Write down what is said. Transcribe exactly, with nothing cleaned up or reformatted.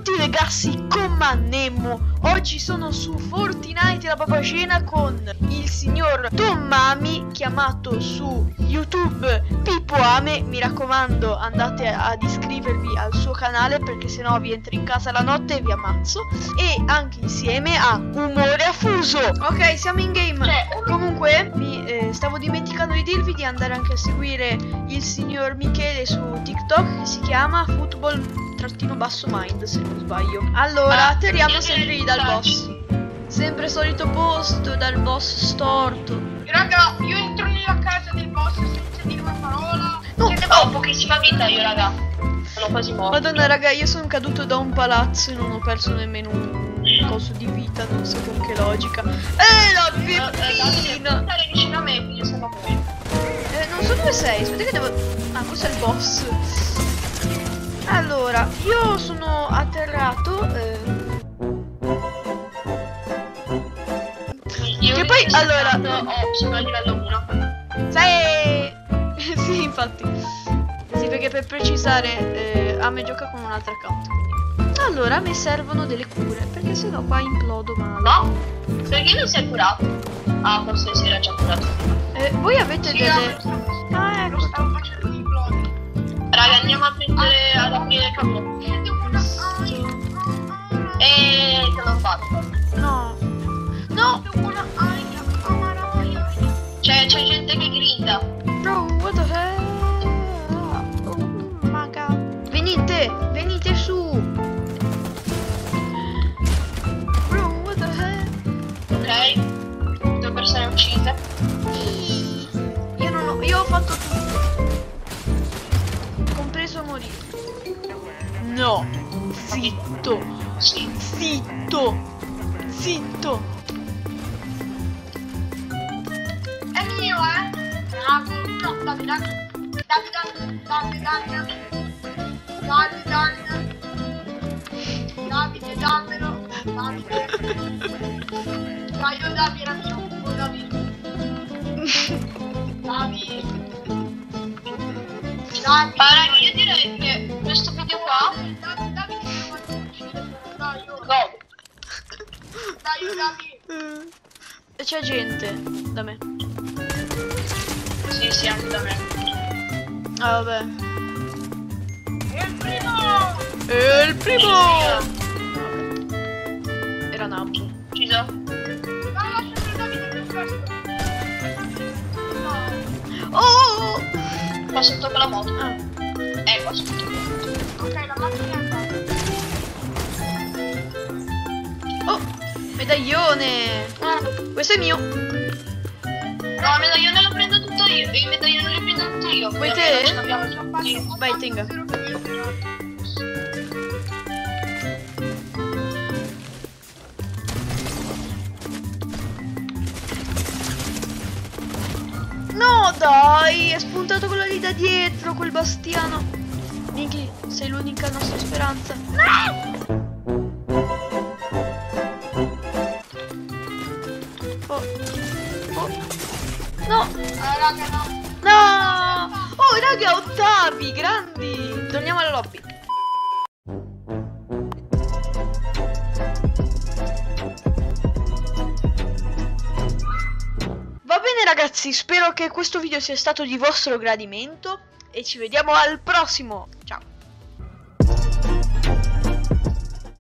tutti ragazzi, com'è Nemo? Oggi sono su Fortnite la papagena con il signor Tommami, chiamato su YouTube Pippo Ame. Mi raccomando, andate ad iscrivervi al suo canale perché sennò vi entro in casa la notte e vi ammazzo. E anche insieme a Umore Affuso. Ok, siamo in game. Comunque mi eh, stavo dimenticando di dirvi di andare anche a seguire il signor Michele su TikTok, che si chiama Football trattino basso mind, se non sbaglio. Allora, atterriamo sempre lì dal boss. Sempre solito posto, dal boss storto. Raga, io entro nella casa del boss senza dire una parola. No, Siete oh. pochissima vita io, raga. Sono quasi morto. Madonna, raga, io sono caduto da un palazzo e non ho perso nemmeno un coso di vita, non so con che logica. Eh, la Devi pippina! stare vicino a me, io sono qui. Eh, non so dove sei, aspetta che devo... Ah, questo è il boss. Allora, io sono atterrato eh... Io che poi, allora oh, sono a livello uno. Sei... sì, infatti. Sì, perché per precisare eh, a me gioca con un altro account. Allora, a me servono delle cure, perché sennò qua implodo male. No? Perché non si è curato? Ah, forse si era già curato. Eh, voi avete Sì, delle... no, Ah, lo ecco. stavo facendo di implodi. Raga, andiamo a prendere ad aprire il capo. E te l'ho fatto. No. No. C'è, c'è gente che grinda. Bro, what the hell? Oh my god. Venite, venite su. Bro, what the hell? Ok? Due persone uccise. Io non ho... Io ho fatto tutto. Compreso morire. No. Zitto. Sì. Zitto. Zitto. È mio, eh? No, no, Davide, Davide, Davide, Davide, Davide, Davide, Davide, dammelo, Davide. Dai, io Davide era mio, oh Davide. Davide. Davide. Allora, io direi che questo video qua... Davide, Davide, dai, io... No. Dai, Davide. E c'è gente da me. Sì, sì, anche da me. Ah, vabbè. È il primo! E il primo! Era Nabbo. Ucciso? No, sempre Davide per questo. No. Oh! Qua sotto con la moto. Ah. Eh, qua sotto. Ok, la macchina è andata. Oh! Medaglione! Ah. Questo è mio. No, il medaglione lo prendo tutto io. Il medaglione lo prendo tutto io. Vuoi Perché te? non ce l'abbiamo già. Sì. Vai, tenga. No, dai, è spuntato quello lì da dietro, quel bastiano. Nicky, sei l'unica nostra speranza. No! Oh. Oh. No! Eh, raga, no. No! Oh, raga, ottavi, grandi! Torniamo alla lobby. Va bene ragazzi, spero che questo video sia stato di vostro gradimento e ci vediamo al prossimo. Ciao!